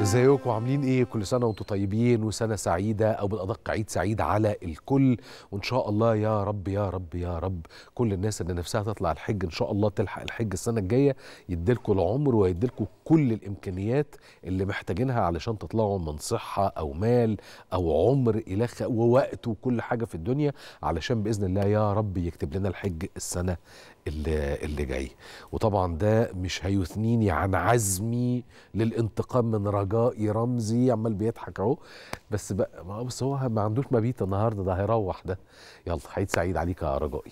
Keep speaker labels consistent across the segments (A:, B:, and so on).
A: ازيكم عاملين ايه؟ كل سنه وانتم طيبين وسنه سعيده، او بالادق عيد سعيد على الكل. وان شاء الله يا رب يا رب يا رب كل الناس اللي نفسها تطلع الحج ان شاء الله تلحق الحج السنه الجايه، يديلكم العمر ويديلكم كل الامكانيات اللي محتاجينها علشان تطلعوا من صحه او مال او عمر الى ووقت وكل حاجه في الدنيا، علشان باذن الله يا رب يكتب لنا الحج السنه اللي جاي. وطبعا ده مش هيثنيني عن عزمي للانتقام من رجائي رمزي، عمال بيضحك اهو. بس هو ما عندوش مبيت النهارده، ده هيروح ده. يلا عيد سعيد عليك يا رجائي.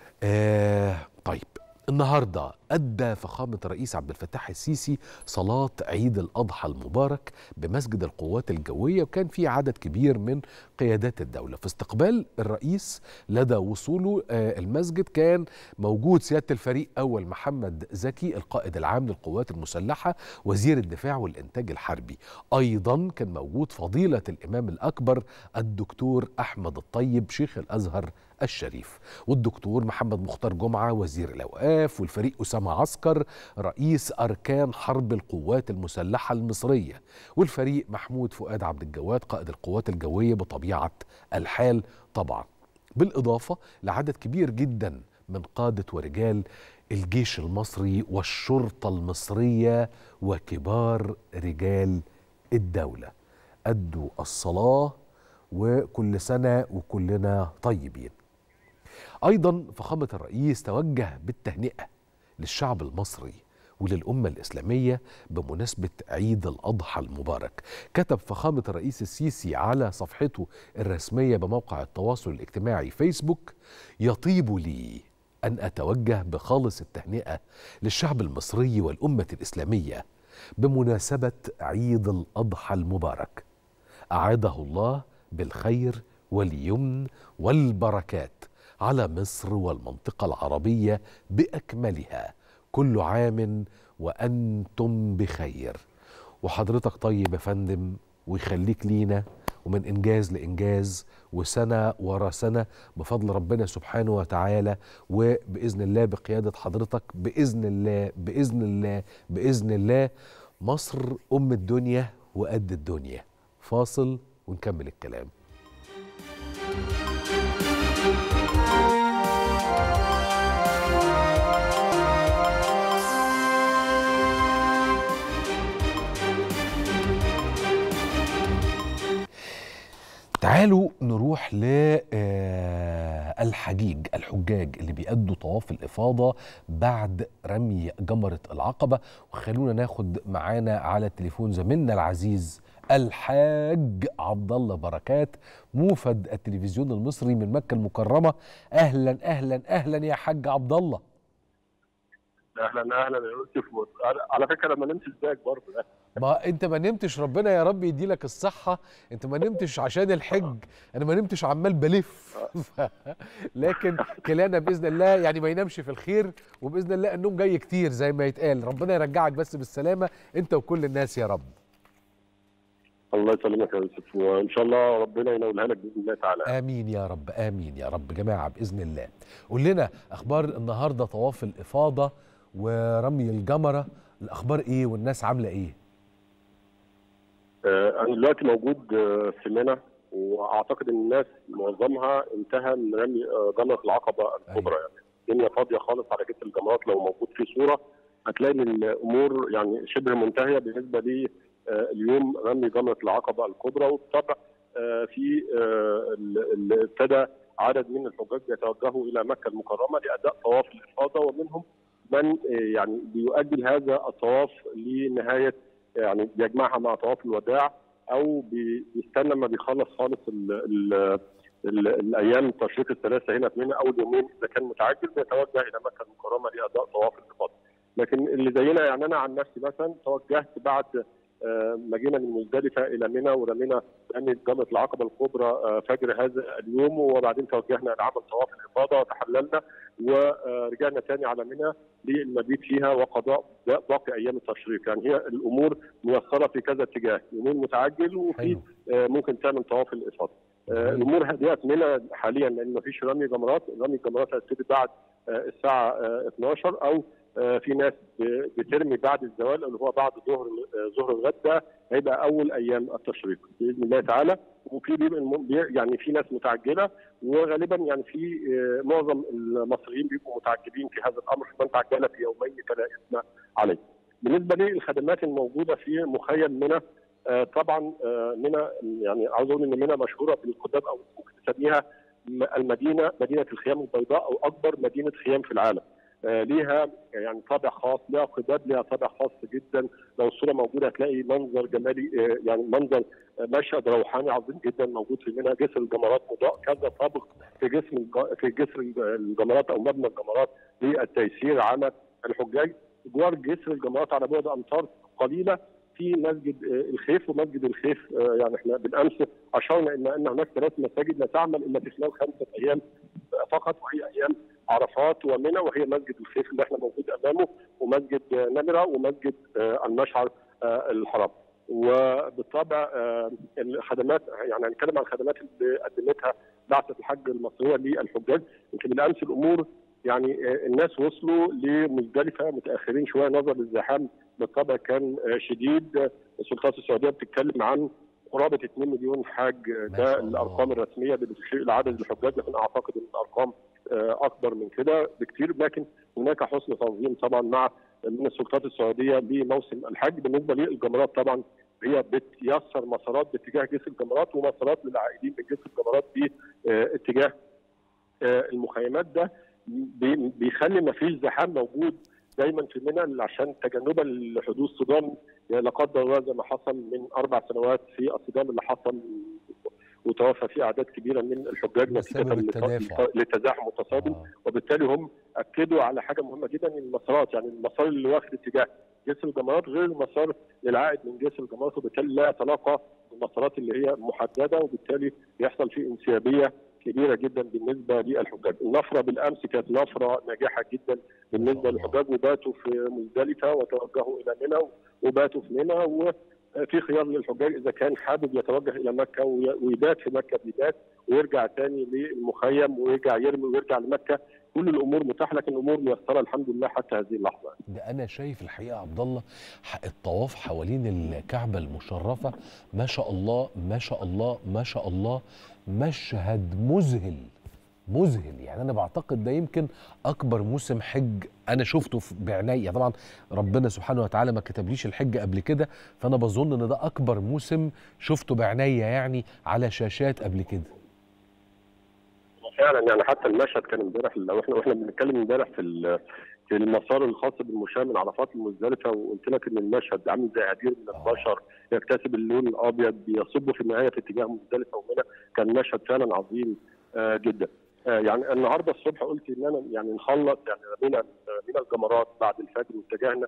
A: طيب، النهارده أدى فخامة الرئيس عبد الفتاح السيسي صلاة عيد الأضحى المبارك بمسجد القوات الجوية، وكان في عدد كبير من قيادات الدولة. في استقبال الرئيس لدى وصوله المسجد كان موجود سيادة الفريق أول محمد زكي القائد العام للقوات المسلحة وزير الدفاع والإنتاج الحربي. أيضا كان موجود فضيلة الإمام الأكبر الدكتور أحمد الطيب شيخ الأزهر الشريف، والدكتور محمد مختار جمعة وزير الأوقاف، والفريق أسامة عسكر رئيس أركان حرب القوات المسلحة المصرية، والفريق محمود فؤاد عبد الجواد قائد القوات الجوية بطبيعة الحال طبعا، بالإضافة لعدد كبير جدا من قادة ورجال الجيش المصري والشرطة المصرية وكبار رجال الدولة. أدوا الصلاة وكل سنة وكلنا طيبين. أيضا فخامة الرئيس توجه بالتهنئة للشعب المصري وللأمة الإسلامية بمناسبة عيد الأضحى المبارك. كتب فخامة الرئيس السيسي على صفحته الرسمية بموقع التواصل الاجتماعي فيسبوك: يطيب لي أن أتوجه بخالص التهنئة للشعب المصري والأمة الإسلامية بمناسبة عيد الأضحى المبارك، أعاده الله بالخير واليمن والبركات على مصر والمنطقة العربية بأكملها، كل عام وأنتم بخير. وحضرتك طيب يا فندم، ويخليك لينا ومن إنجاز لإنجاز وسنة ورا سنة بفضل ربنا سبحانه وتعالى، وبإذن الله بقيادة حضرتك بإذن الله بإذن الله بإذن الله مصر أم الدنيا وقد الدنيا. فاصل ونكمل الكلام. تعالوا نروح الحجاج اللي بيأدوا طواف الإفاضة بعد رمي جمرة العقبة. وخلونا ناخد معانا على التليفون زميلنا العزيز الحاج عبد الله بركات موفد التلفزيون المصري من مكة المكرمة. أهلا أهلا أهلا يا حاج عبد الله.
B: اهلا اهلا يا يوسف. على فكره ما نمتش ازيك برضه.
A: ما انت ما نمتش، ربنا يا رب يديلك الصحه. انت ما نمتش عشان الحج، انا ما نمتش عمال بلف لكن كلانا باذن الله يعني ما ينامش في الخير، وباذن الله النوم جاي كتير زي ما يتقال. ربنا يرجعك بس بالسلامه انت وكل الناس يا رب.
B: الله يسلمك يا يوسف، وان شاء الله ربنا ينولها لك باذن الله تعالى.
A: امين يا رب امين يا رب جماعه باذن الله. قول لنا اخبار النهارده طواف الافاضه ورمي الجمره، الاخبار ايه والناس عامله ايه؟
B: انا دلوقتي موجود في منى، واعتقد ان الناس معظمها انتهى من رمي جمره العقبه الكبرى. يعني الدنيا فاضيه خالص على كتف الجمرات. لو موجود في صوره هتلاقي ان الامور يعني شبه منتهيه بالنسبه لي اليوم رمي جمره العقبه الكبرى. وبالطبع في ابتدى عدد من الحجاج يتوجهوا الى مكه المكرمه لاداء طواف الافاضه، ومنهم من يعني بيؤجل هذا الطواف لنهايه، يعني بيجمعها مع طواف الوداع، او بيستنى ما بيخلص خالص الايام التشريق الثلاثه هنا في منى، او اليومين اذا كان متعجل بيتوجه الى مكه المكرمه لاداء طواف الافاضه. لكن اللي زينا يعني انا عن نفسي مثلا توجهت بعد ما جينا من مزدلفه الى منى، ورمينا رمي جمره العقبه الكبرى فجر هذا اليوم، وبعدين توجهنا لعمل طواف الافاضه وتحللنا ورجعنا ثاني على منى للمبيت فيها وقضاء باقي ايام التشريق. يعني هي الامور ميسره في كذا اتجاه، يومين متعجل وفي ممكن تعمل طواف الافاضه. الامور هدئه منى حاليا لان مفيش رمي جمرات. رمي الجمرات هتبتدي بعد الساعه 12 او في ناس بترمي بعد الزوال اللي هو بعد ظهر الغد، ده هيبقى اول ايام التشريق باذن الله تعالى. وفي يعني في ناس متعجله، وغالبا يعني في معظم المصريين بيبقوا متعجلين في هذا الامر، فمن تعجل في يومين فلا اثم عليه. بالنسبه للخدمات الموجوده في مخيم منى، طبعا منى يعني عاوز اقول ان منى مشهوره بالخدام، او ممكن تسميها مدينه الخيام البيضاء، او اكبر مدينه خيام في العالم. ليها يعني طابع خاص، ليها قباب، ليها طابع خاص جدا. لو الصوره موجوده هتلاقي منظر جمالي، يعني منظر مشهد روحاني عظيم جدا موجود في منى. جسر الجمرات مضاء كذا طابق في جسر الجمرات او مبنى الجمرات للتيسير على الحجاج. جوار جسر الجمرات على بعد امتار قليله في مسجد الخيف، ومسجد الخيف يعني احنا بالامس اشرنا الى ان هناك 3 مساجد لا تعمل الا في خلال 5 ايام فقط، وهي ايام عرفات ومنى، وهي مسجد الخيف اللي احنا موجود امامه، ومسجد نمره، ومسجد المشعر الحرام. وبالطبع الخدمات، يعني هنتكلم عن الخدمات اللي قدمتها بعثه الحج المصريه للحجاج. يمكن بالامس الامور يعني الناس وصلوا لمزدلفه متاخرين شويه نظرا للزحام، بالطبع كان شديد. السلطات السعوديه بتتكلم عن قرابه 2 مليون حاج، ده الارقام الرسميه بتشير الى عدد الحجاج، لكن اعتقد ان الارقام اكبر من كده بكثير. لكن هناك حسن تنظيم طبعا من السلطات السعوديه لموسم الحج. بالنسبه للجمرات طبعا هي بتيسر مسارات باتجاه جسر الجمرات، ومسارات للعائدين من جسر الجمرات باتجاه المخيمات. ده بيخلي ما فيش زحام موجود دايما في منى، عشان تجنبا لحدوث صدام لا قدر الله زي ما حصل من 4 سنوات في الصدام اللي حصل وتوفى فيه اعداد كبيره من الحجاج نتيجه للتزاحم والتصادم. وبالتالي هم اكدوا على حاجه مهمه جدا، المسارات، يعني المسار اللي واخد اتجاه جسر الجمرات غير المسار للعائد من جسر الجمرات، وبالتالي لا يتلاقى المسارات اللي هي محدده، وبالتالي يحصل فيه انسيابيه كبيره جدا بالنسبه للحجاج. النفره بالامس كانت نفره ناجحه جدا بالنسبه للحجاج، وباتوا في مزدلفه وتوجهوا الى منى، وباتوا في منى، وفي خيار للحجاج اذا كان حابب يتوجه الى مكه ويبات في مكه بيبات، ويرجع ثاني للمخيم ويرجع يرمي ويرجع لمكه. كل الامور متاحه، لكن الامور ميسره الحمد لله حتى هذه اللحظه.
A: ده انا شايف الحقيقه يا عبد الله الطواف حوالين الكعبه المشرفه ما شاء الله ما شاء الله ما شاء الله، مشهد مذهل. يعني انا بعتقد ده يمكن اكبر موسم حج انا شفته بعناية. طبعا ربنا سبحانه وتعالى ما كتبليش الحج قبل كده، فانا بظن ان ده اكبر موسم شفته بعناية يعني على شاشات قبل كده.
B: فعلا يعني حتى المشهد كان امبارح، لو احنا بنتكلم امبارح في المسار الخاص بالمشاة من عرفات المزدلفه، وقلت لك ان المشهد عامل زي عدير من البشر يكتسب اللون الابيض بيصب في النهايه في اتجاه مزدلفه ومنى. كان مشهد فعلا عظيم جدا. يعني النهارده الصبح قلت ان انا يعني نخلص يعني من الجمرات بعد الفجر، واتجهنا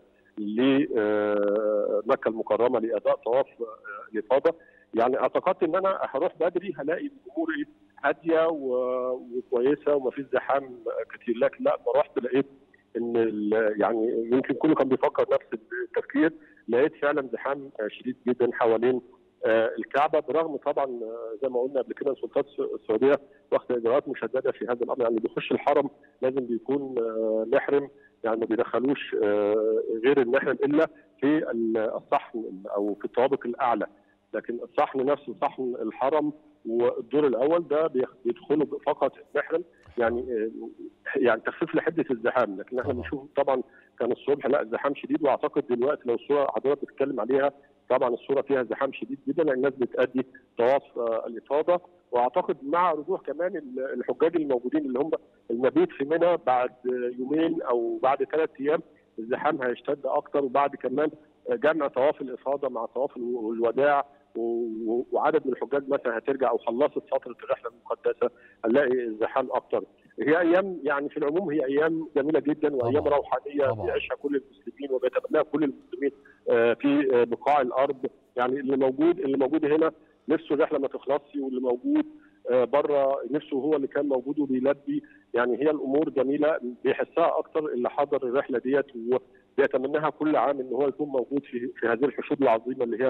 B: لمكه المكرمه لاداء طواف الافاضه. يعني اعتقدت ان انا هروح بدري هلاقي الامور هاديه وكويسه ومفيش زحام كتير، لكن لا، لما رحت لقيت ان يعني يمكن كله كان بيفكر نفس التفكير. لقيت فعلا زحام شديد جدا حوالين الكعبه، برغم طبعا زي ما قلنا قبل كده السلطات السعوديه واخده اجراءات مشدده في هذا الامر. يعني اللي بيخش الحرم لازم بيكون محرم، يعني ما بيدخلوش غير المحرم الا في الصحن او في الطوابق الاعلى، لكن الصحن نفسه صحن الحرم والدور الاول ده بيدخلوا فقط محرم، يعني تخفيف لحده الزحام. لكن احنا بنشوف طبعا كان الصبح لا زحام شديد، واعتقد دلوقتي لو الصوره حضرتك بتتكلم عليها طبعا الصوره فيها زحام شديد جدا، لان الناس بتأدي طواف الافاضه. واعتقد مع رجوع كمان الحجاج الموجودين اللي هم المبيت في منى بعد يومين او بعد 3 ايام، الزحام هيشتد اكتر. وبعد كمان جمع طواف الافاضه مع طواف الوداع، وعدد من الحجاج مثلا هترجع او خلصت فتره الرحله المقدسه، هنلاقي الزحام اكتر. هي ايام يعني في العموم هي ايام جميله جدا، وايام روحانيه بيعيشها كل المسلمين وبيتبناها كل المسلمين في بقاع الارض. يعني اللي موجود هنا نفسه الرحله ما تخلصش، واللي موجود بره نفسه هو اللي كان موجود وبيلبي. يعني هي الامور جميله بيحسها اكتر اللي حضر الرحله ديت، وبيتمناها كل عام ان هو يكون موجود في هذه الحشود العظيمه اللي هي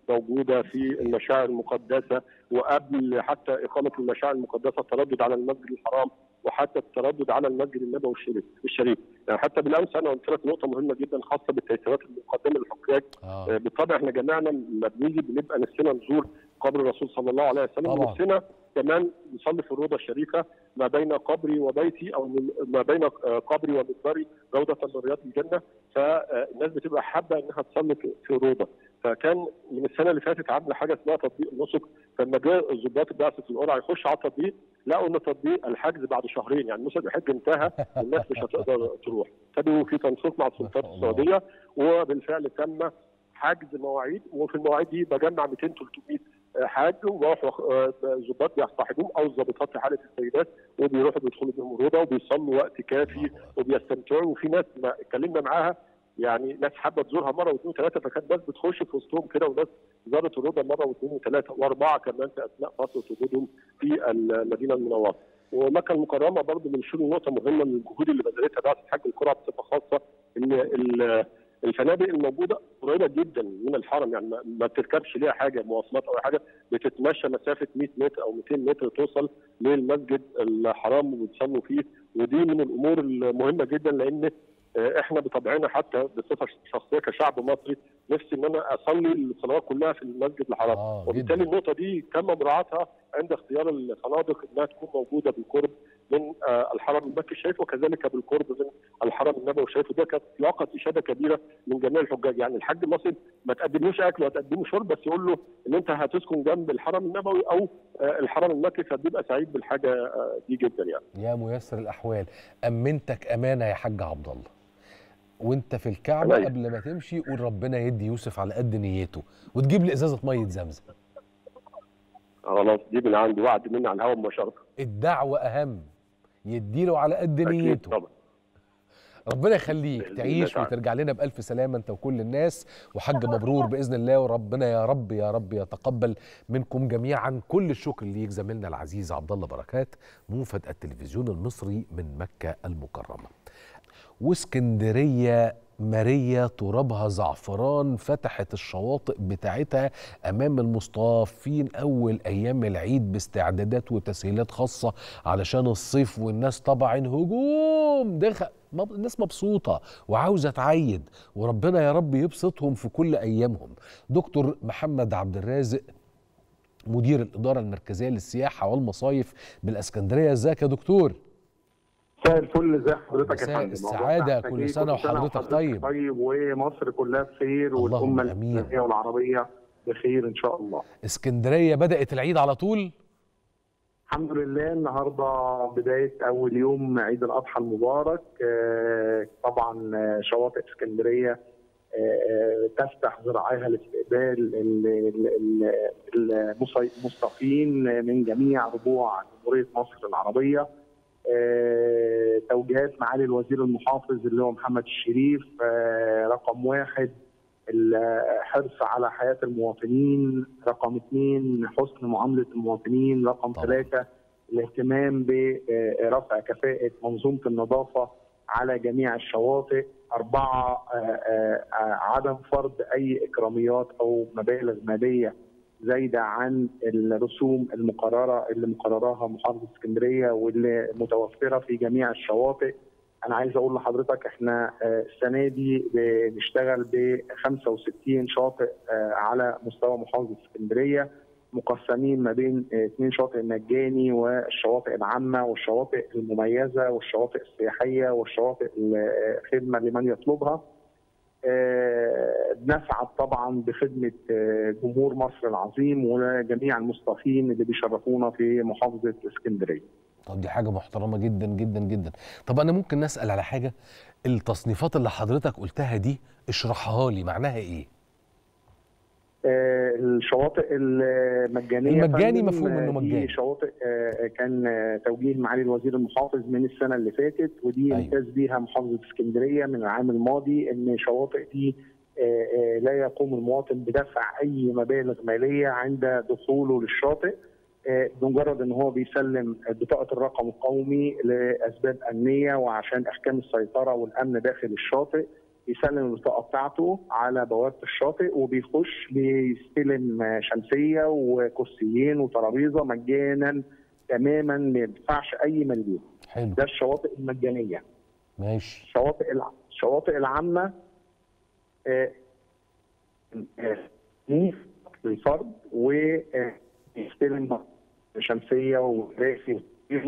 B: موجوده في المشاعر المقدسه، وقبل حتى اقامه المشاعر المقدسه التردد على المسجد الحرام، وحتى التردد على المسجد النبوي الشريف. يعني حتى بالامس انا قلت لك نقطه مهمه جدا خاصه بالتيسيرات المقدمه للحجاج. بالطبع احنا جميعنا لما بنيجي بنبقى نفسنا نزور قبر الرسول صلى الله عليه وسلم، ونفسنا كمان نصلي في الروضه الشريفه ما بين قبري وبيتي، او ما بين قبري ومنبري روضه من رياض الجنه. فالناس بتبقى حابه انها تصلي في روضه. فكان من السنه اللي فاتت عامله حاجه اسمها تطبيق النسك، فلما جاء ضباط البعثه في القرعه يخش على التطبيق لقوا ان تطبيق الحجز بعد شهرين، يعني موسم الحج انتهى والناس مش هتقدر تروح. ابتدوا في تنسيق مع السلطات السعوديه، وبالفعل تم حجز مواعيد، وفي المواعيد دي بجمع 200 300 حاج، وبروحوا الضباط بيصطحبوهم او الضابطات في حاله السيدات، وبيروحوا بيدخلوا بهم الروضه وبيصلوا وقت كافي وبيستمتعوا. وفي ناس اتكلمنا معاها يعني ناس حابه تزورها مره واثنين وثلاثه، فكانت ناس بتخش في وسطهم كده، وناس زارت الروضه مره واثنين وثلاثه واربعه كمان في اثناء فتره وجودهم في المدينه المنوره. ومكه المكرمه برضه من شؤون نقطه مهمه من الجهود اللي بذلتها بعثه حج القرى بصفه خاصه، ان الفنادق الموجوده قريبه جدا من الحرم، يعني ما بتركبش ليها حاجه مواصلات او حاجه، بتتمشى مسافه 100 متر او 200 متر توصل للمسجد الحرام وبتصلوا فيه. ودي من الامور المهمه جدا، لان احنا بطبعنا حتى بصفه شخصيه كشعب مصري نفسي ان انا اصلي الصلوات كلها في المسجد الحرام، وبالتالي النقطه دي تم مراعاتها عند اختيار الفنادق انها تكون موجوده بالقرب من الحرم المكي الشريف، وكذلك بالقرب من الحرم النبوي الشريف. وده كانت لاقت اشاده كبيره من جميع الحجاج. يعني الحاج المصري ما تقدملوش اكل وتقدمه شرب، بس يقول له ان انت هتسكن جنب الحرم النبوي او الحرم المكي، فبيبقى سعيد بالحاجه دي جدا. يعني
A: يا ميسر الاحوال، امنتك امانه يا حاج عبد الله، وانت في الكعبه قبل ما تمشي قول ربنا يدي يوسف على قد نيته، وتجيب لي ازازه ميه زمزم.
B: خلاص دي من عندي وعد مني على الهواء مباشره.
A: الدعوه اهم، يديله على قد نيته.
B: طبعا.
A: ربنا يخليك تعيش وترجع لنا بألف سلامة انت وكل الناس، وحج مبرور بإذن الله، وربنا يا رب يا رب يتقبل منكم جميعا كل الشكر ليك زميلنا العزيز عبد الله بركات، موفد التلفزيون المصري من مكة المكرمة. واسكندرية ماريا ترابها زعفران فتحت الشواطئ بتاعتها أمام المصطافين أول أيام العيد باستعدادات وتسهيلات خاصة علشان الصيف، والناس طبعا هجوم الناس مبسوطة وعاوزة تعيد، وربنا يا رب يبسطهم في كل أيامهم. دكتور محمد عبد الرازق مدير الإدارة المركزية للسياحة والمصايف بالإسكندرية، ازيك يا دكتور؟
C: مساء الفل، ازي حضرتك يا فندم؟
A: مساء السعادة، كل سنة وحضرتك طيب.
C: ومصر كلها بخير، والأمة الإسلامية والعربية بخير إن شاء الله.
A: اسكندرية بدأت العيد على طول؟
C: الحمد لله، النهارده بداية أول يوم عيد الأضحى المبارك. طبعا شواطئ اسكندرية تفتح ذراعيها لاستقبال المصطفين من جميع ربوع جمهورية مصر العربية. توجيهات معالي الوزير المحافظ اللي هو محمد الشريف، رقم 1 الحرص على حياة المواطنين، رقم 2 حسن معاملة المواطنين، رقم 3 الاهتمام برفع كفاءة منظومة النظافة على جميع الشواطئ، 4 عدم فرض أي إكراميات أو مبالغ مالية زايدة عن الرسوم المقررة اللي مقرراها محافظة اسكندرية واللي متوفرة في جميع الشواطئ. أنا عايز أقول لحضرتك إحنا السنة دي بنشتغل ب 65 شاطئ على مستوى محافظة اسكندرية، مقسمين ما بين 2 شاطئ مجاني والشواطئ العامة والشواطئ المميزة والشواطئ السياحية والشواطئ الخدمة لمن يطلبها. بنسعد طبعا بخدمة جمهور مصر العظيم وجميع المصطفين اللي بيشرفونا في محافظة اسكندرية.
A: طب دي حاجة محترمة جدا جدا جدا. طب أنا ممكن نسأل على حاجة؟ التصنيفات اللي حضرتك قلتها دي اشرحها لي، معناها إيه؟
C: الشواطئ المجانية
A: المجاني مفهوم انه مجاني.
C: دي شواطئ كان توجيه معالي الوزير المحافظ من السنة اللي فاتت، ودي امتاز بيها محافظة اسكندرية من العام الماضي، ان الشواطئ دي لا يقوم المواطن بدفع اي مبالغ مالية عند دخوله للشاطئ، بمجرد ان هو بيسلم بطاقة الرقم القومي لاسباب امنية وعشان احكام السيطرة والامن داخل الشاطئ، يسلم البطاقه بتاعته على بوابه الشاطئ، وبيخش بيستلم شمسيه وكرسيين وترابيزه مجانا تماما، ما يدفعش اي مليم.
A: حلو.
C: ده الشواطئ المجانيه.
A: ماشي.
C: الشواطئ العامه للفرد، ويستلم شمسيه وكراسي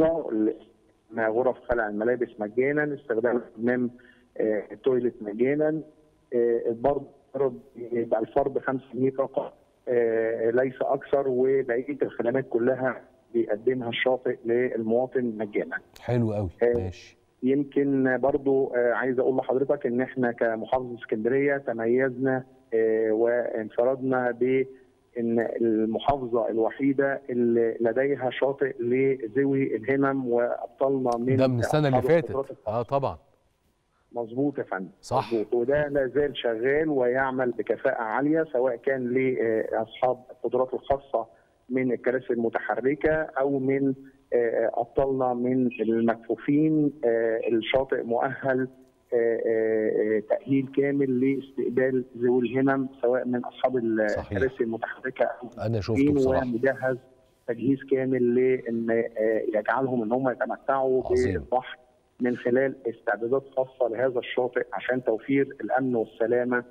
C: غرف خلع الملابس مجانا، استخدام حمام التويلت مجانا. برضه يبقى الفرد 5 جنيه فقط ليس اكثر، وبقيه الخدمات كلها بيقدمها الشاطئ للمواطن مجانا.
A: حلو قوي. ماشي.
C: يمكن برضو عايز اقول لحضرتك ان احنا كمحافظه اسكندريه تميزنا وانفردنا بان المحافظه الوحيده اللي لديها شاطئ لذوي الهمم وابطالنا
A: ده من السنه اللي فاتت. طبعا.
C: مظبوط يا فندم.
A: صح.
C: مظبوط. وده لا زال شغال ويعمل بكفاءه عاليه، سواء كان لاصحاب القدرات الخاصه من الكراسي المتحركه او من ابطالنا من المكفوفين. الشاطئ مؤهل تأهيل كامل لاستقبال ذوي الهمم، سواء من اصحاب الكراسي المتحركه او
A: انا شفته بصراحه،
C: ومجهز تجهيز كامل لان يجعلهم ان هم يتمتعوا بالبحر من خلال استعدادات خاصه لهذا الشاطئ عشان توفير الامن والسلامه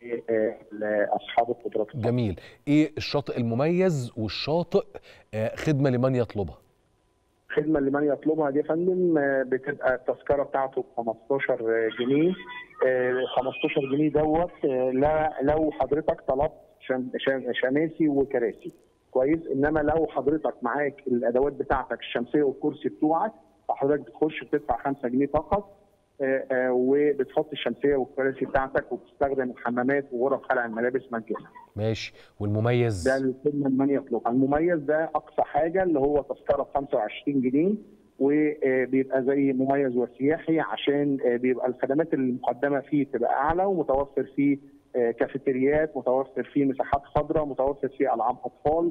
C: لاصحاب القدرات الخاصه.
A: جميل. ايه الشاطئ المميز والشاطئ خدمه لمن يطلبها؟
C: خدمه لمن يطلبها دي يا فندم بتبقى التذكره بتاعته ب 15 جنيه. 15 جنيه دوت لو حضرتك طلبت شماسي وكراسي كويس، انما لو حضرتك معاك الادوات بتاعتك الشمسيه والكرسي بتوعك فحضرتك بتخش بتدفع 5 جنيه فقط، وبتحط الشمسيه والكراسي بتاعتك وبتستخدم الحمامات وغرف خلع الملابس مجانا.
A: ماشي. والمميز؟
C: ده الخدمه لمن يطلبها. المميز ده اقصى حاجه اللي هو تذكره ب 25 جنيه، وبيبقى زي مميز وسياحي عشان بيبقى الخدمات المقدمه فيه تبقى اعلى، ومتوفر فيه كافيتريات، متوفر فيه مساحات خضراء، متوفر فيه العاب اطفال،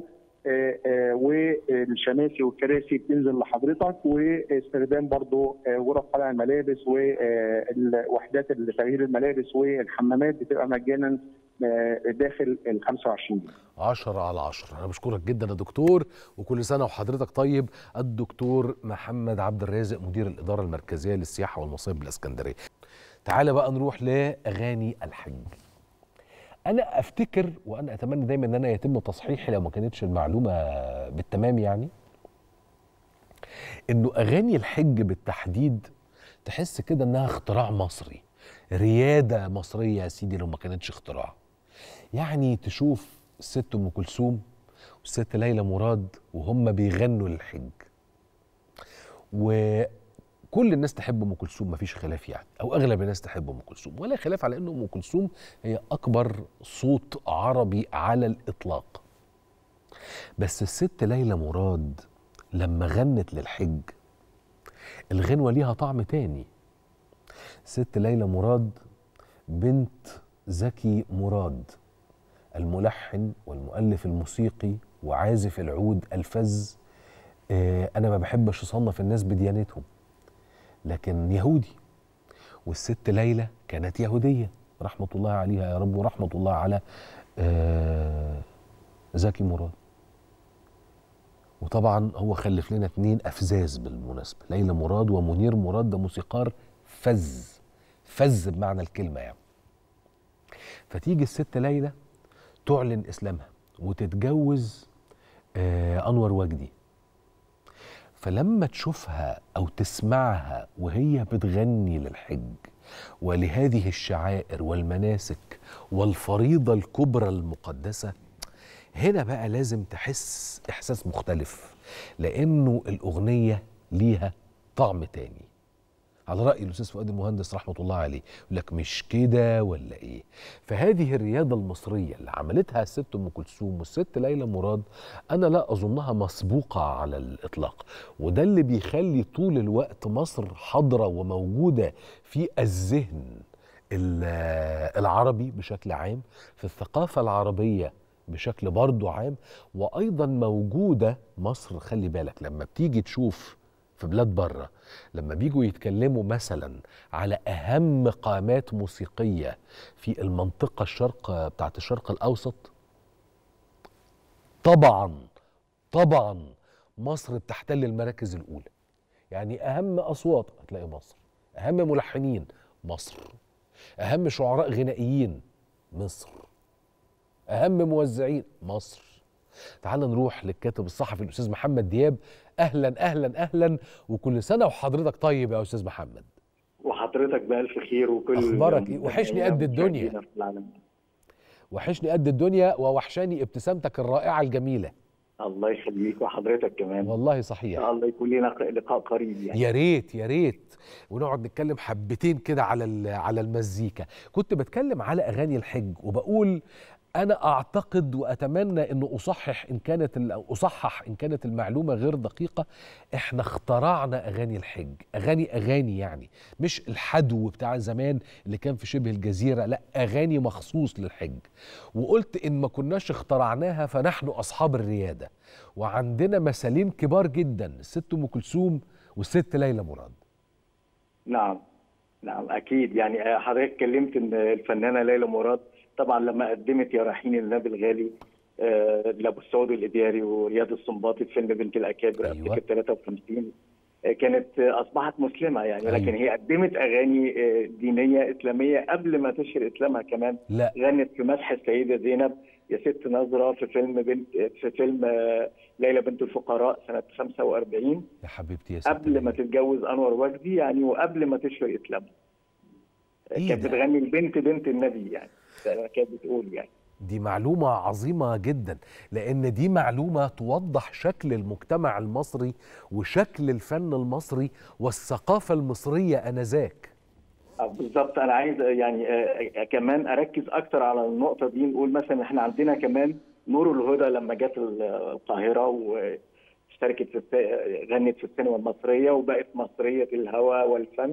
C: والشماسي والكراسي بتنزل لحضرتك، واستخدام برضو غرف خلع الملابس والوحدات لتغيير الملابس والحمامات بتبقى مجانا داخل ال 25 جنيه.
A: 10 على 10. انا بشكرك جدا يا دكتور، وكل سنه وحضرتك طيب. الدكتور محمد عبد الرازق، مدير الاداره المركزيه للسياحه والمصايف بالاسكندريه. تعالى بقى نروح لاغاني الحج. انا افتكر وانا اتمنى دايما ان انا يتم تصحيحي لو ما كانتش المعلومه بالتمام، يعني انه اغاني الحج بالتحديد تحس كده انها اختراع مصري، رياده مصريه يا سيدي لو ما كانتش اختراع. يعني تشوف الست ام كلثوم والست ليلى مراد وهم بيغنوا للحج، وكل الناس تحب ام كلثوم، مفيش خلاف يعني، او اغلب الناس تحب ام كلثوم، ولا خلاف على ان ام كلثوم هي اكبر صوت عربي على الاطلاق. بس الست ليلى مراد لما غنت للحج الغنوه ليها طعم تاني. الست ليلى مراد بنت زكي مراد، الملحن والمؤلف الموسيقي وعازف العود الفذ. انا ما بحبش اصنف الناس بديانتهم، لكن يهودي، والست ليلى كانت يهوديه رحمه الله عليها يا رب، ورحمه الله على زكي مراد. وطبعا هو خلف لنا 2 افذاذ بالمناسبه، ليلى مراد ومنير مراد، ده موسيقار فذ بمعنى الكلمه يعني. فتيجي الست ليلى تعلن اسلامها وتتجوز انور وجدي، فلما تشوفها او تسمعها وهي بتغني للحج ولهذه الشعائر والمناسك والفريضه الكبرى المقدسه، هنا بقى لازم تحس احساس مختلف، لانه الاغنيه ليها طعم تاني. على رأي الأستاذ فؤاد المهندس رحمة الله عليه، يقول لك مش كده ولا إيه؟ فهذه الرياضة المصرية اللي عملتها الست أم كلثوم والست ليلى مراد أنا لا أظنها مسبوقة على الإطلاق، وده اللي بيخلي طول الوقت مصر حاضرة وموجودة في الذهن العربي بشكل عام، في الثقافة العربية بشكل برضو عام، وأيضا موجودة مصر. خلي بالك لما بتيجي تشوف في بلاد بره لما بيجوا يتكلموا مثلا على أهم قامات موسيقية في المنطقة بتاعت الشرق الأوسط، طبعا مصر بتحتل المراكز الأولى. يعني أهم أصوات هتلاقي مصر، أهم ملحنين مصر، أهم شعراء غنائيين مصر، أهم موزعين مصر. تعال نروح للكاتب الصحفي الأستاذ محمد دياب. أهلا وكل سنة وحضرتك طيب يا أستاذ محمد.
D: وحضرتك بألف خير، وكل
A: أخبارك إيه؟ وحشني قد الدنيا. وحشني قد الدنيا ووحشاني ابتسامتك الرائعة الجميلة.
D: الله يخليك، وحضرتك كمان
A: والله صحيح.
D: إن شاء الله يكون لنا لقاء قريب يعني.
A: يا ريت ونقعد نتكلم حبتين كده على المزيكا. كنت بتكلم على أغاني الحج وبقول أنا أعتقد وأتمنى أنه أصحح إن كانت المعلومة غير دقيقة. إحنا اخترعنا أغاني الحج، أغاني يعني مش الحدو بتاع زمان اللي كان في شبه الجزيرة، لا أغاني مخصوص للحج. وقلت إن ما كناش اخترعناها فنحن أصحاب الريادة. وعندنا مثالين كبار جدا، الست أم كلثوم والست ليلى مراد.
D: نعم أكيد. يعني حضرتك اتكلمت إن الفنانة ليلى مراد طبعا لما قدمت يا رايحين النبي الغالي لابو السعود الإدياري ورياض السنباطي في فيلم بنت الأكابر أفتكر 53 كانت أصبحت مسلمة يعني. لكن هي قدمت أغاني دينية إسلامية قبل ما تشهر إسلامها كمان.
A: لا.
D: غنت في مدح السيدة زينب يا ست نظرة في فيلم ليلى بنت الفقراء سنة 45
A: يا حبيبتي يا ست
D: قبل ما تتجوز أنور وجدي يعني، وقبل ما تشهر إسلامها. كانت بتغني البنت بنت النبي يعني، كانت بتقول يعني.
A: دي معلومة عظيمة جدا، لأن دي معلومة توضح شكل المجتمع المصري وشكل الفن المصري والثقافة المصرية آنذاك.
D: بالظبط. أنا عايز يعني كمان أركز أكتر على النقطة دي. نقول مثلا إحنا عندنا كمان نور الهدى لما جت القاهرة واشتركت غنت في السينما المصرية وبقت مصرية الهوى والفن.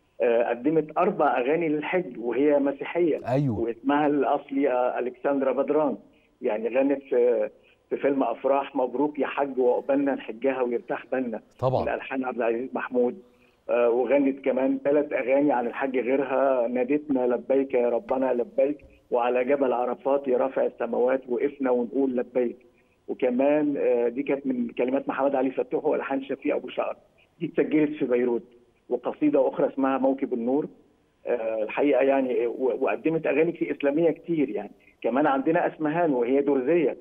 D: قدمت 4 أغاني للحج وهي مسيحية.
A: أيوه.
D: واسمها الأصلي ألكسندرا بدران. يعني غنت في فيلم أفراح مبروك يا حج وعقبالنا نحجها ويرتاح بالنا
A: طبعا
D: من ألحان عبد العزيز محمود. وغنت كمان 3 أغاني عن الحج غيرها، نادتنا لبيك يا ربنا لبيك، وعلى جبل عرفات يا رافع السماوات وقفنا ونقول لبيك. وكمان دي كانت من كلمات محمد علي فتوح والحان شفيق أبو شقر. دي اتسجلت في بيروت. وقصيدة أخرى اسمها موكب النور الحقيقة يعني. وقدمت أغاني إسلامية كتير يعني. كمان عندنا أسمهان وهي درزية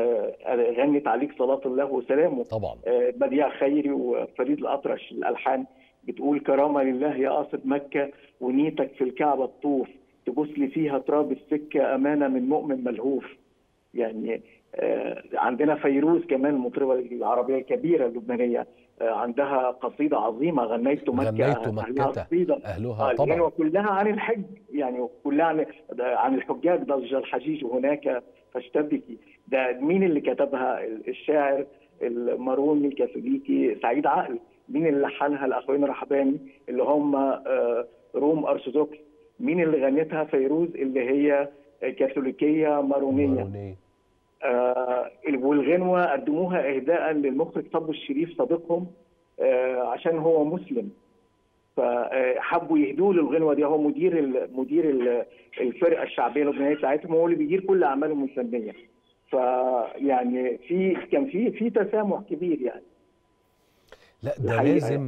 D: غنت عليك صلاة الله وسلامه
A: طبعا.
D: بديع خيري وفريد الأطرش الألحان. بتقول كرامة لله يا قاصد مكة ونيتك في الكعبة تطوف تبوس لي فيها تراب السكة أمانة من مؤمن ملهوف. يعني عندنا فيروز كمان المطربة العربية الكبيرة اللبنانية عندها قصيدة عظيمة غنيت مكة
A: أهلها طبعا.
D: الغنوة كلها عن الحج يعني، كلها عن الحجاج. ضج الحجيج هناك فاشتبكي. ده مين اللي كتبها؟ الشاعر الماروني الكاثوليكي سعيد عقل. مين اللي لحنها؟ الأخوين رحباني اللي هم روم أرثوذكس. مين اللي غنتها؟ فيروز اللي هي كاثوليكية مارونية. والغنوة قدموها إهداء للمخرج صبو الشريف صديقهم عشان هو مسلم، فحبوا يهدوا له الغنوة دي. هو مدير الفرقة الشعبية اللبنانية بتاعتهم، هو اللي بيدير كل أعمالهم الفنية. فيعني كان في تسامح كبير يعني.
A: لا ده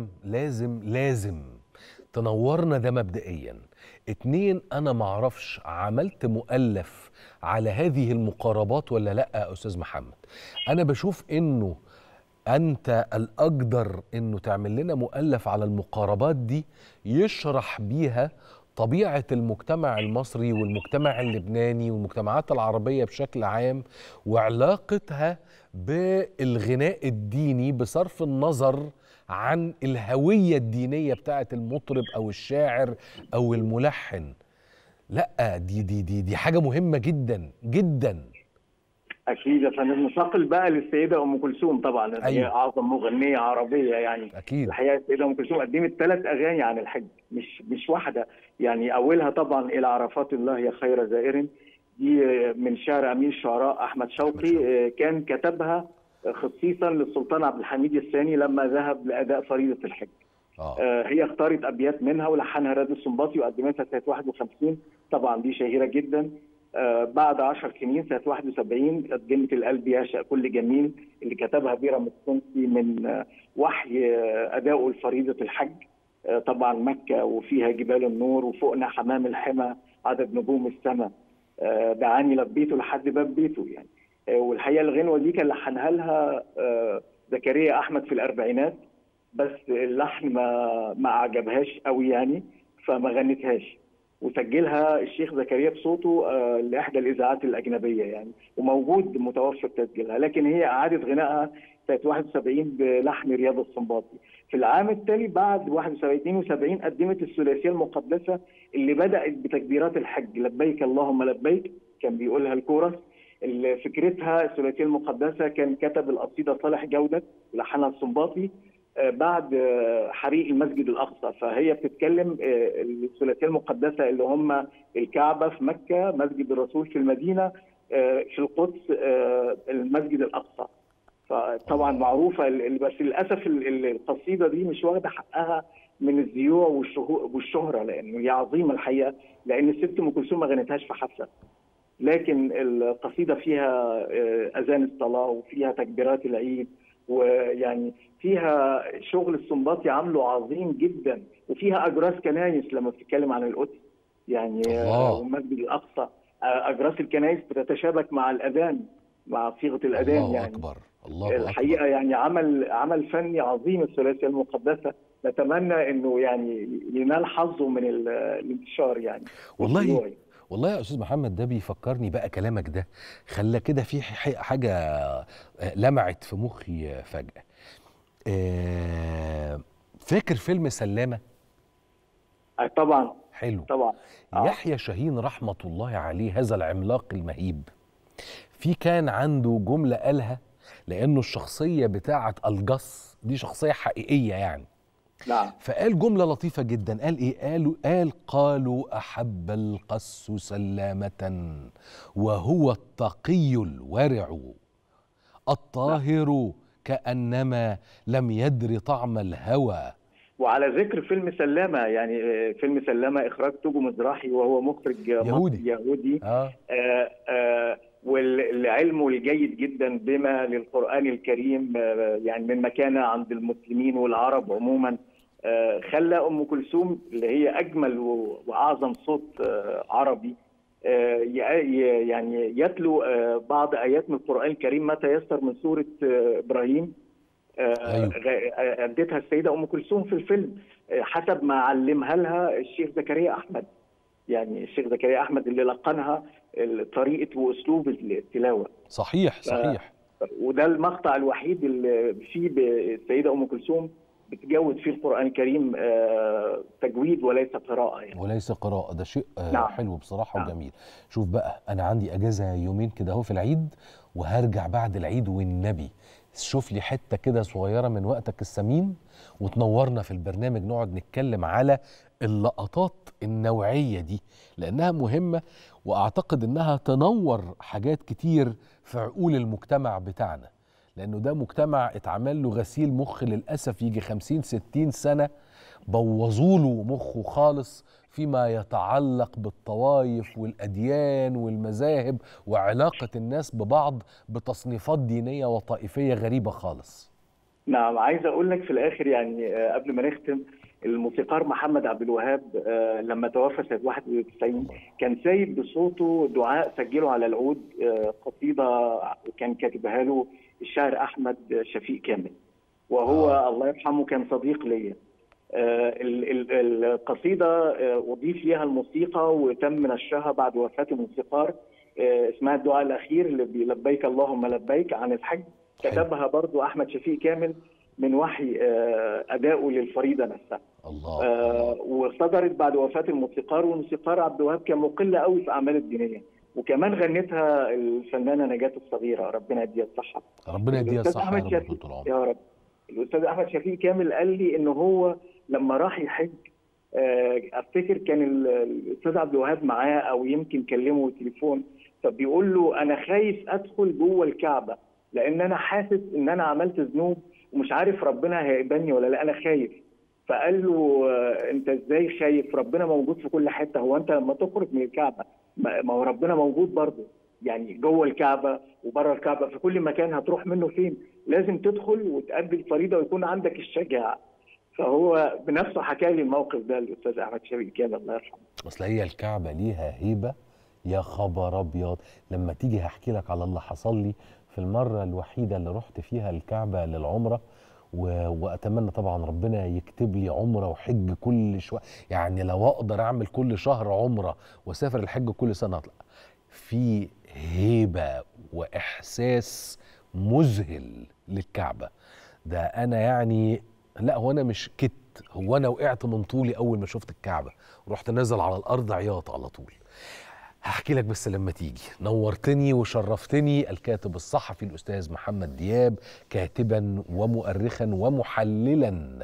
A: لازم تنورنا ده مبدئيا. 2 أنا معرفش عملت مؤلف على هذه المقاربات ولا لأ يا أستاذ محمد. أنا بشوف إنه أنت الأقدر إنه تعمل لنا مؤلف على المقاربات دي يشرح بيها طبيعة المجتمع المصري والمجتمع اللبناني والمجتمعات العربية بشكل عام وعلاقتها بالغناء الديني بصرف النظر عن الهوية الدينية بتاعت المطرب أو الشاعر أو الملحن. لا دي حاجة مهمة جدا جدا.
D: أكيد يا فندم. ننتقل بقى للسيدة أم كلثوم طبعا. أيوة. هي أعظم مغنية عربية يعني.
A: أكيد.
D: الحقيقة السيدة أم كلثوم قدمت 3 أغاني عن الحج مش واحدة يعني. أولها طبعا إلى عرفات الله يا خير زائر، دي من شعر أمين الشعراء أحمد شوقي. كان كتبها خصيصا للسلطان عبد الحميد الثاني لما ذهب لاداء فريضه الحج. هي اختارت ابيات منها ولحنها راد السنباطي وقدمتها سنه 51. طبعا دي شهيره جدا. بعد 10 سنين سنه 71 قدمت القلب يعشق كل جميل اللي كتبها بيرم التونسي من وحي اداؤه لفريضه الحج. طبعا مكه وفيها جبال النور وفوقنا حمام الحمى عدد نجوم السماء، دعاني لبيته لحد باب بيته يعني. والحقيقه الغنوه دي كان لحنها لها زكريا احمد في الاربعينات، بس اللحن ما عجبهاش قوي يعني فما غنتهاش، وسجلها الشيخ زكريا بصوته لاحدى الاذاعات الاجنبيه يعني، وموجود متوفر تسجيلها، لكن هي اعادت غنائها سنه 71 بلحن رياض السنباطي. في العام التالي بعد 71 قدمت الثلاثيه المقدسه اللي بدات بتكبيرات الحج، لبيك اللهم لبيك، كان بيقولها الكورس. فكرتها الثلاثيه المقدسه كان كتب القصيده صالح جوده لحنها السنباطي بعد حريق المسجد الاقصى، فهي بتتكلم الثلاثيه المقدسه اللي هم الكعبه في مكه، مسجد الرسول في المدينه، في القدس المسجد الاقصى. فطبعا معروفه، بس للاسف القصيده دي مش واخده حقها من الذيوع والشهره، لانه هي عظيمه الحقيقه، لان الست ام كلثوم ما غنتهاش في حفله، لكن القصيده فيها اذان الصلاه وفيها تكبيرات العيد، ويعني فيها شغل السنباطي عامله عظيم جدا، وفيها اجراس كنايس لما بتتكلم عن القدس يعني والمسجد الاقصى. اجراس الكنايس بتتشابك مع الاذان، مع صيغه الاذان.
A: الله
D: يعني
A: اكبر، الله
D: الحقيقه
A: أكبر.
D: يعني عمل فني عظيم الثلاثيه المقدسه، نتمنى انه يعني ينال حظه من الانتشار يعني.
A: والله يا استاذ محمد، ده بيفكرني بقى كلامك ده خلى كده في حاجه لمعت في مخي فجأة. فاكر فيلم سلامة؟
D: طبعا.
A: حلو.
D: طبعا.
A: يحيى شاهين رحمة الله عليه، هذا العملاق المهيب، في كان عنده جملة قالها، لأنه الشخصية بتاعة الجص دي شخصية حقيقية يعني.
D: نعم.
A: فقال جملة لطيفة جدا، قال إيه؟ قالوا أحب القس سلامة وهو التقي الورع الطاهر كأنما لم يدر طعم الهوى.
D: وعلى ذكر فيلم سلامة، يعني فيلم سلامة إخراج توجو مزراحي وهو مخرج يهودي. والعلم الجيد جدا بما للقرآن الكريم يعني من مكانة عند المسلمين والعرب عموما، خلى أم كلثوم اللي هي أجمل وأعظم صوت عربي يعني يتلو بعض آيات من القرآن الكريم ما تيسر من سورة إبراهيم. أدتها السيدة أم كلثوم في الفيلم حسب ما علمها لها الشيخ زكريا أحمد، يعني الشيخ زكريا أحمد اللي لقنها طريقة وأسلوب التلاوة.
A: صحيح.
D: وده المقطع الوحيد اللي فيه السيدة أم كلثوم بتجود فيه القرآن الكريم تجويد وليس قراءة يعني.
A: وليس قراءة، ده شيء
D: نعم.
A: حلو بصراحة. نعم. وجميل. شوف بقى، أنا عندي أجازة يومين كده أهو في العيد، وهرجع بعد العيد، والنبي شوف لي حتة كده صغيرة من وقتك الثمين وتنورنا في البرنامج، نقعد نتكلم على اللقطات النوعية دي، لأنها مهمة، وأعتقد أنها تنور حاجات كتير في عقول المجتمع بتاعنا، لأنه ده مجتمع اتعمل له غسيل مخ للأسف، يجي 50-60 سنة بوظوله مخه خالص فيما يتعلق بالطوائف والأديان والمذاهب وعلاقة الناس ببعض بتصنيفات دينية وطائفية غريبة خالص.
D: نعم. عايز أقول لك في الآخر يعني قبل ما نختم، الموسيقار محمد عبد الوهاب لما توفى سنة 91 كان سايب بصوته دعاء سجله على العود، قصيدة كان كاتبها له الشاعر أحمد شفيق كامل، وهو الله يرحمه كان صديق ليا. القصيدة أضيف ليها الموسيقى وتم نشرها بعد وفاة الموسيقار، اسمها الدعاء الأخير اللي لبيك اللهم لبيك عن الحج. كتبها برضو أحمد شفيق كامل من وحي أدائه للفريضة نفسها.
A: الله.
D: وصدرت بعد وفاة الموسيقار، والموسيقار عبد الوهاب كان مقل قوي في أعمال الدينية، وكمان غنتها الفنانة نجاة الصغيرة، ربنا يديها الصحة.
A: ربنا يديها الصحة
D: يا رب. الأستاذ أحمد شفيق كامل قال لي إنه هو لما راح يحج، أفتكر كان الأستاذ عبد الوهاب معاه أو يمكن كلمه تليفون، فبيقول له أنا خايف أدخل جوه الكعبة لان انا حاسس ان انا عملت ذنوب ومش عارف ربنا هيقبلني ولا لا، انا خايف. فقال له انت ازاي خايف؟ ربنا موجود في كل حته. هو انت لما تخرج من الكعبه ما هو ربنا موجود برضه، يعني جوه الكعبه وبره الكعبه، في كل مكان هتروح منه فين؟ لازم تدخل وتأدي الفريضه ويكون عندك الشجاعه. فهو بنفسه حكى لي الموقف ده الاستاذ احمد شوقي كان الله يرحمه.
A: اصل هي الكعبه ليها هيبه يا خبر ابيض. لما تيجي هحكي لك على اللي حصل لي في المره الوحيده اللي رحت فيها الكعبه للعمره، واتمنى طبعا ربنا يكتب لي عمره وحج كل شويه، يعني لو اقدر اعمل كل شهر عمره واسافر الحج كل سنه اطلع. في هيبه واحساس مذهل للكعبه ده. انا يعني لا، هو انا مش كت، هو انا وقعت من طولي اول ما شفت الكعبه، ورحت نازل على الارض عياط على طول. هحكي لك بس لما تيجي. نورتني وشرفتني الكاتب الصحفي الأستاذ محمد دياب، كاتبا ومؤرخا ومحللا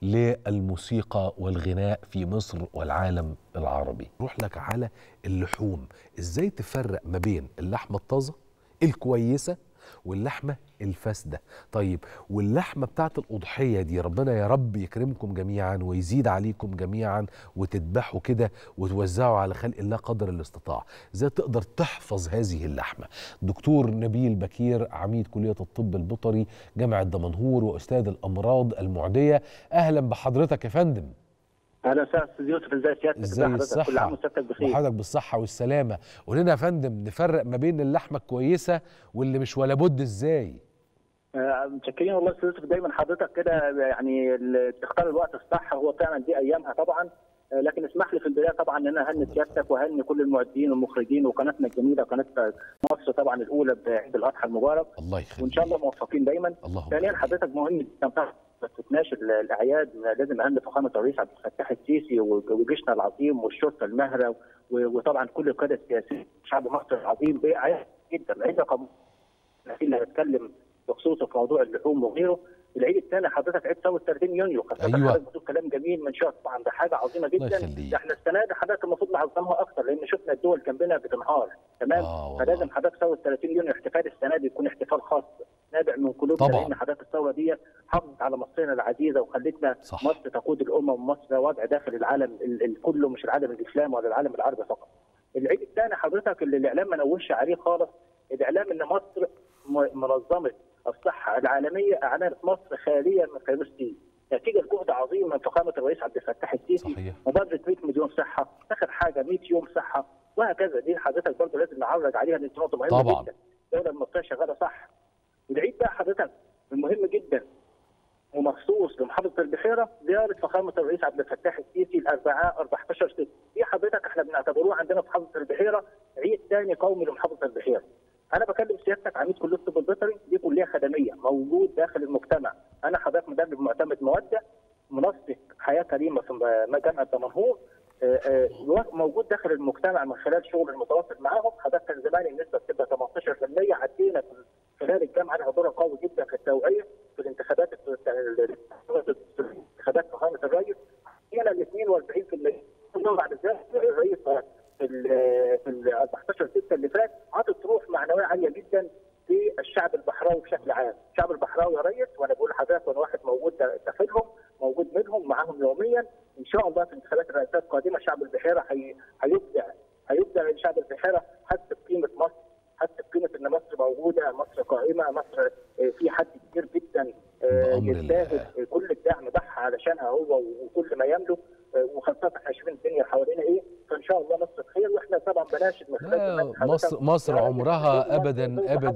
A: للموسيقى والغناء في مصر والعالم العربي. روح لك على اللحوم، ازاي تفرق ما بين اللحمة الطازة الكويسة واللحمة الفاسدة. طيب واللحمة بتاعت الأضحية دي ربنا يا رب يكرمكم جميعا ويزيد عليكم جميعا وتذبحوا كده وتوزعوا على خلق الله قدر الاستطاع. ازاي تقدر تحفظ هذه اللحمة؟ دكتور نبيل بكير، عميد كلية الطب البيطري جامعة دمنهور وأستاذ الأمراض المعدية، أهلا بحضرتك يا فندم.
E: اهلا وسهلا استاذ يوسف، ازي سيادتك؟
A: ازاي الصحة؟
E: كل عام وسيادتك بخير.
A: وحضرتك بالصحة والسلامة. قول لنا يا فندم، نفرق ما بين اللحمة الكويسة واللي مش ولا بد ازاي؟
E: متشكرين والله استاذ يوسف، دايما حضرتك كده يعني تختار الوقت الصح، هو فعلا دي ايامها طبعا. لكن اسمح لي في البدايه طبعا ان انا اهني سيادتك واهني كل المعدين والمخرجين وقناتنا الجميله قناه مصر طبعا الاولى بعيد الاضحى المبارك.
A: الله يخليك.
E: وان شاء الله موفقين دايما. ثانيا حضرتك مهم جدا ما تفوتناش الاعياد، لازم اهني فخامه الرئيس عبد الفتاح السيسي وجيشنا العظيم والشرطه الماهره وطبعا كل القياده السياسيه شعب مصر العظيم باعياد جدا. العيد رقم اللي هنتكلم بخصوصه في موضوع اللحوم وغيره. العيد الثاني حضرتك عيد ثوره 30 يونيو.
A: ايوه
E: حضرتك بتقول كلام جميل من شهر، طبعا ده حاجه عظيمه جدا. احنا السنه دي حضرتك المفروض نعظمها اكثر لان شفنا الدول جنبنا بتنهار. تمام. فلازم حضرتك ثوره 30 يونيو احتفال السنه دي يكون احتفال خاص نابع من قلوبنا، لان حضرتك الثوره دي حافظت على مصرنا العزيزه وخلتنا مصر تقود الامم، ومصر وضع داخل العالم كله، مش العالم الاسلامي ولا العالم العربي فقط. العيد الثاني حضرتك اللي الاعلام ما نوهش عليه خالص، الاعلام ان مصر منظمه الصحه العالميه اعلنت مصر خاليه من فيروس سي، نتيجه لجهد عظيم من فخامه الرئيس عبد الفتاح السيسي. مبادره 100 مليون صحه، اخر حاجه 100 يوم صحه وهكذا. دي حضرتك برضه لازم نعرج عليها، دي نقطه مهمه جدا. الدوله المصريه شغاله صح. العيد بقى حضرتك المهم جدا ومخصوص لمحافظه البحيره، زياره فخامه الرئيس عبد الفتاح السيسي الاربعاء 14/6. دي حضرتك احنا بنعتبروه عندنا في محافظه البحيره عيد ثاني قومي لمحافظه البحيره. انا بكلم سيادتك عميد كليه الطب البيطري، دي كليه خدميه موجود داخل المجتمع. انا حضرتك مدرب معتمد موده، منسق حياه كريمه في جامعه دمنهور، موجود داخل المجتمع من خلال شغل المتواصل معاهم. حضرتك كان زمان النسبه بتبقى 18%، عدينا خلال الجامعه لها دور قوي جدا في التوعيه في الانتخابات فخامه الرئيس، هنا ال 42%. ثم بعد ذلك الرئيس في ال 14/6 اللي فات عطت روح معنويه عاليه جدا في الشعب البحراوي بشكل عام. الشعب البحراوي يا ريس، وانا بقول لحضرتك وانا واحد موجود داخلهم، موجود منهم معاهم يوميا. ان شاء الله في الانتخابات الرئاسيه القادمه شعب البحيره هيبدع شعب البحيره، حس بقيمه مصر، حس بقيمه ان مصر موجوده، مصر قائمه، مصر في حد كبير جدا يستاهل كل الدعم بتاعها علشانها هو وكل ما يملك، وخاصه احنا شايفين الدنيا حوالينا ايه. فان شاء الله مصر بخير، واحنا طبعا بناشد
A: مصر عمرها ابدا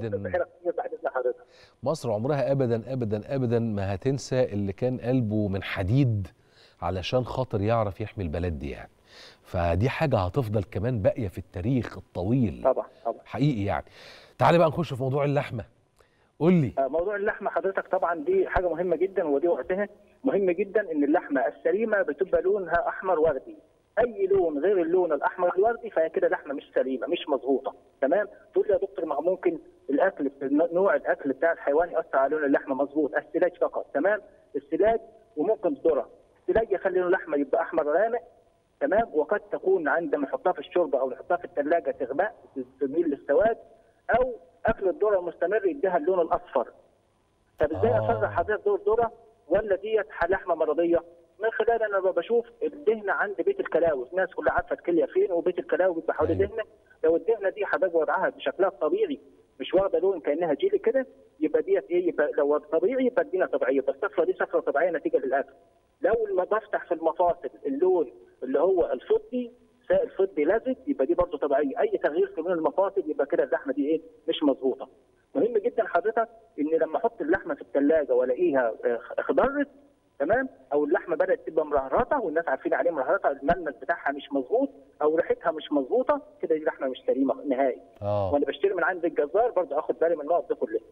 A: مصر عمرها ابدا ما هتنسى اللي كان قلبه من حديد علشان خاطر يعرف يحمي البلد دي يعني. فدي حاجه هتفضل كمان باقيه في التاريخ الطويل
E: طبعا
A: حقيقي يعني. تعالى بقى نخش في موضوع اللحمه. قول لي
E: موضوع اللحمه حضرتك. طبعا دي حاجه مهمه جدا ودي وقتها. مهم جدا ان اللحمه السليمه بتبقى لونها احمر وردي، اي لون غير اللون الاحمر الوردي فهي كده لحمه مش سليمه مش مظبوطه. تمام. تقول لي يا دكتور ما ممكن الاكل نوع الاكل بتاع الحيوان ياثر على لون اللحمه. مظبوط، السلاج فقط. تمام. السلاج وممكن الذره. السلاج يخلي لون اللحمه يبقى احمر غامق. تمام. وقد تكون عندما نحطها في الشوربه او نحطها في الثلاجه تغمق تميل للسواد، او اكل الذره المستمر يديها اللون الاصفر. طب ازاي افرق حضرتك دول ذره ولا ديت لحمه مرضيه؟ من خلال انا بشوف الدهنه عند بيت الكلاوي، الناس كلها عارفه الكليه فين وبيت الكلاوي بيبقى حوالي دهنه. لو الدهنه دي حضرتك وضعها بشكلها الطبيعي مش واخده لون كانها جيلي كده، يبقى ديت ايه؟ يبقى لو طبيعي يبقى الدهنه طبيعيه، بس الصفره دي صفره طبيعيه نتيجه للاكل. لو ما بفتح في المفاصل اللون اللي هو الفضي سائل فضي لزج، يبقى دي برضه طبيعيه. اي تغيير في لون المفاصل يبقى كده اللحمه دي ايه؟ مش مظبوطه. مهم جدا حضرتك ان لما احط اللحمه في الثلاجه والاقيها اخضرت تمام، او اللحمه بدات تبقى مرهرطه والناس عارفين عليه مرهرطه، الملمس بتاعها مش مظبوط او ريحتها مش مظبوطه، كده دي لحمه مش سليمه نهائي. وانا بشتري من عند الجزار برضه اخد بالي من النقط دي كلها.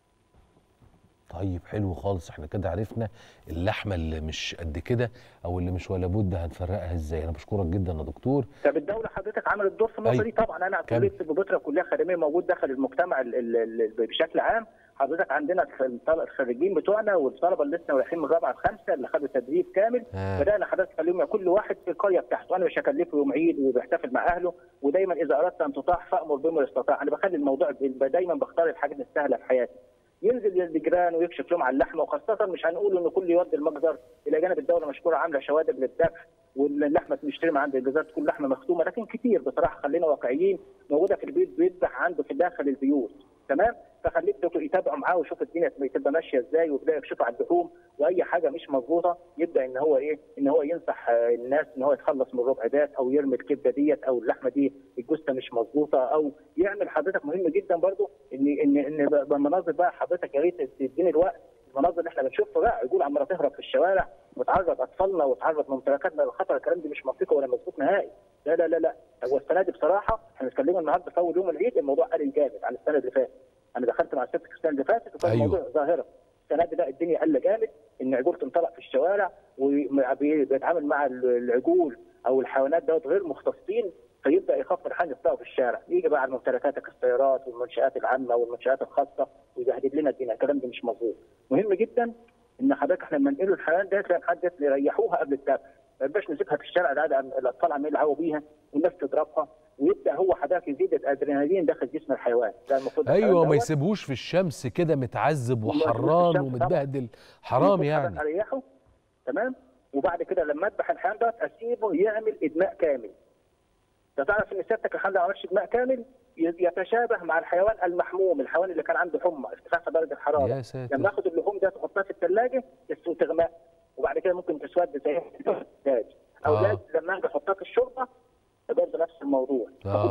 A: طيب حلو خالص، احنا كده عرفنا اللحمه اللي مش قد كده او اللي مش ولا بد هنفرقها ازاي. انا بشكرك جدا يا دكتور.
E: طب الدوله حضرتك عملت دور في النقطه دي طبعا. انا كليه طب بيطرى كليه خدميه موجود داخل المجتمع بشكل عام. حضرتك عندنا الخريجين بتوعنا والطلبه اللي لسه رايحين من رابعه لخمسه اللي خدوا تدريب كامل، بدانا حضرتك تكلمنا كل واحد في القريه بتاعته، انا مش هكلفه يوم عيد وبيحتفل مع اهله، ودايما اذا اردت ان تطاع فامر بما يستطاع. انا بخلي الموضوع دايما بختار الحاجات السهله في حياتي. ينزل للجيران ويكشف لهم على اللحمه، وخاصه مش هنقول ان كل يودي المجزر، الى جانب الدوله مشكوره عامله شوادر للذبح واللحمه بنشتري من عند الجزار تكون لحمه مختومه، لكن كتير بصراحه خلينا واقعيين موجوده في البيت بيذبح عنده في داخل البيوت تمام. فخليك يتابعوا معاه ويشوف الدنيا تبقى ماشيه ازاي، ويبدا يكشفوا على اللحوم، واي حاجه مش مظبوطه يبدا ان هو ايه؟ ان هو ينصح الناس ان هو يتخلص من الربع دات او يرمي الكبده ديت او اللحمه دي الجثه مش مظبوطه، او يعمل حضرتك مهم جدا برضو ان بمناظر بقى حضرتك يا ريت تديني الوقت. المناظر اللي احنا بنشوفها بقى عجول عماله تهرب في الشوارع وتعرض اطفالنا وتعرض ممتلكاتنا للخطر، الكلام ده مش منطقي ولا مظبوط نهائي. لا لا لا لا، هو السنه دي بصراحه احنا بنتكلم النهارده في اول يوم العيد الموضوع قل جامد عن السنه اللي فاتت. انا دخلت مع سيادتك السنه اللي فاتت وكان الموضوع ظاهره. السنه دي لا الدنيا قل جامد، ان عجول تنطلق في الشوارع وبيتعامل مع العجول او الحيوانات دوت غير مختصين، فيبدا يخفض الحجم بتاعه في الشارع، يجي بقى على ممتلكاتك السيارات والمنشات العامه والمنشات الخاصه ويبهدل لنا الدنيا. الكلام ده مش مظبوط. مهم جدا ان حضرتك احنا لما ننقلوا الحيوانات ديت لازم حد يريحوها قبل الذبح، ما يبقاش نسيبها في الشارع ده الاطفال عمالين يلعبوا بيها والناس تضربها، ويبدا هو حضرتك يزيد الادرينالين داخل جسم الحيوان. ده المفروض
A: ايوه ما يسيبوش في الشمس كده متعذب وحران ومتبهدل، حرام يعني.
E: اريحه تمام، وبعد كده لما اذبح الحيوان ده اسيبه يعمل ادماء كامل. تعرف ان سيادتك الحيوان ده ما عملش ادماء كامل يتشابه مع الحيوان المحموم، الحيوان اللي كان عنده حمى ارتفاع في درجه الحراره. لما اخد اللحوم ده تحطها في الثلاجه تغمق، وبعد كده ممكن تسود زي الدجاج او لما اجي احطها في الشوربه برضه نفس الموضوع.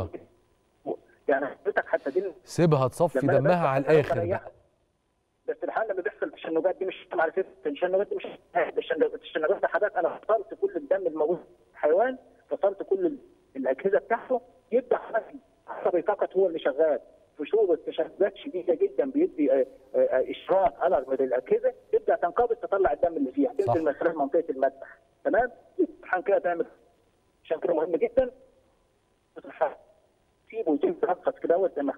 E: يعني حضرتك حتى دي
A: سيبها تصفي دمها على الاخر بقى.
E: بس الحاله اللي بيحصل التشنجات دي مش على فكره، التشنجات دي مش التشنجات ده حضرتك انا فصلت كل الدم الموجود في الحيوان، فصلت كل الاجهزه بتاعته، يبدا عصبي فقط هو اللي شغال. في شعور التشنجات شديده جدا بيدي اشراق الارم للاجهزه، تبدا تنقبض تطلع الدم اللي فيها، تنزل من خلال منطقه المذبح تمام. عشان كده تعمل، عشان كده مهم جدا تسيبه يتنفس كده زي ما.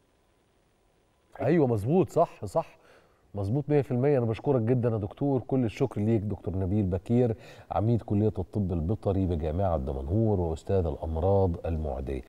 A: ايوه مظبوط، صح صح مظبوط 100%. انا بشكرك جدا يا دكتور، كل الشكر ليك دكتور نبيل بكير، عميد كليه الطب البيطري بجامعه دمنهور واستاذ الامراض المعديه.